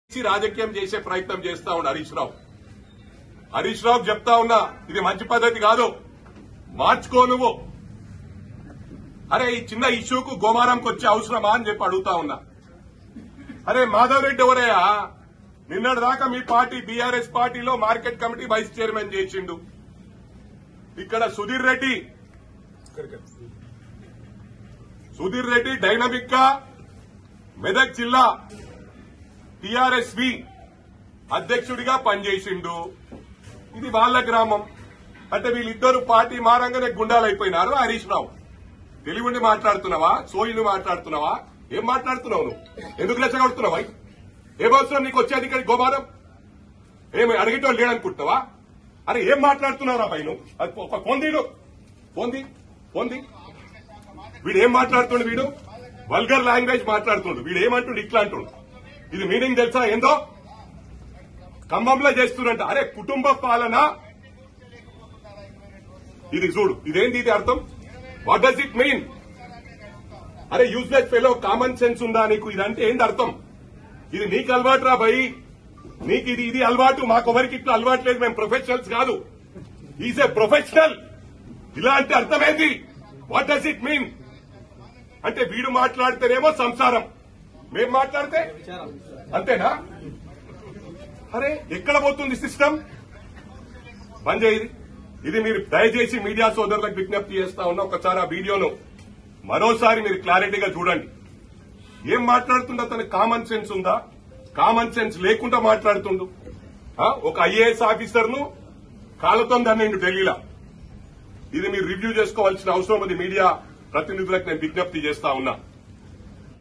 రాజకీయం చేసే ప్రయత్నం చేస్తా ఉన్నాడు హరీష్ రావు చెప్తా ఉన్నా, ఇది మంచి పద్ధతి కాదు, మార్చుకో నువ్వు. అరే ఈ చిన్న ఇష్యూకు గోమారంకి వచ్చే అవసరమా అని చెప్పి అడుగుతా ఉన్నా. అరే మాధవ్ రెడ్డి ఎవరయ్యా? నిన్నటి దాకా మీ పార్టీ బీఆర్ఎస్ పార్టీలో మార్కెట్ కమిటీ వైస్ చైర్మన్ చేసిండు. ఇక్కడ సుధీర్ రెడ్డి డైనమిక్ గా మెదక్ జిల్లా టీఆర్ఎస్వి అధ్యక్షుడిగా పనిచేసిండు. ఇది వాళ్ళ గ్రామం. అంటే వీళ్ళిద్దరు పార్టీ మారంగానే గుండాలైపోయినారు. హరీష్ రావు తెలివిండి మాట్లాడుతున్నావా, సోయిని మాట్లాడుతున్నావా, ఏం మాట్లాడుతున్నావు నువ్వు? ఎందుకు రెచ్చగొడుతున్నావా? ఏం అవసరం నీకు వచ్చేది ఇక్కడ గోమారం? ఏమి అడిగేటోళ్ళు లేడనుకుంటున్నావా? అరే ఏం మాట్లాడుతున్నావురా పై నువ్వు? ఒక పొంది వీడు ఏం మాట్లాడుతుండు? వీడు వల్గర్ లాంగ్వేజ్ మాట్లాడుతుండు. వీడు ఏమంటుండు? ఇట్లా అంటుండు. ఇది మీనింగ్ తెలుసా ఏందో? ఖమ్మంలో చేస్తున్నంట. అరే కుటుంబ పాలన ఇది చూడు, ఇదేంటి ఇది అర్థం? What does it mean? అరే యూజ్లెస్ ఫెలో, కామన్ సెన్స్ ఉందా నీకు? ఇదంటే ఏంటి అర్థం? ఇది నీకు అలవాటు రా భయ్, నీకు ఇది అలవాటు. మాకొవరికి ఇట్లా అలవాటు లేదు, మేము ప్రొఫెషనల్స్ కాదు. Is a professional. ఇలా అంటే అర్థమైంది. What does it mean? అంటే వీడు మాట్లాడితేనేమో సంసారం, మేం మాట్లాడితే అంతేనా? అరే ఎక్కడ పోతుంది సిస్టమ్? బంద్ చేయి. ఇది మీరు దయచేసి మీడియా సోదరులకు విజ్ఞప్తి చేస్తా ఉన్నా, ఒకసారి ఆ వీడియోను మరోసారి మీరు క్లారిటీగా చూడండి. ఏం మాట్లాడుతుండో తనకు కామన్ సెన్స్ ఉందా? కామన్ సెన్స్ లేకుండా మాట్లాడుతుండు. ఒక ఐఏఎస్ ఆఫీసర్ ను కాళ్ళతో దన్నిండు ఢిల్లీలో. ఇది మీరు రివ్యూ చేసుకోవాల్సిన అవసరం ఉంది. మీడియా ప్రతినిధులకు నేను విజ్ఞప్తి చేస్తా ఉన్నా.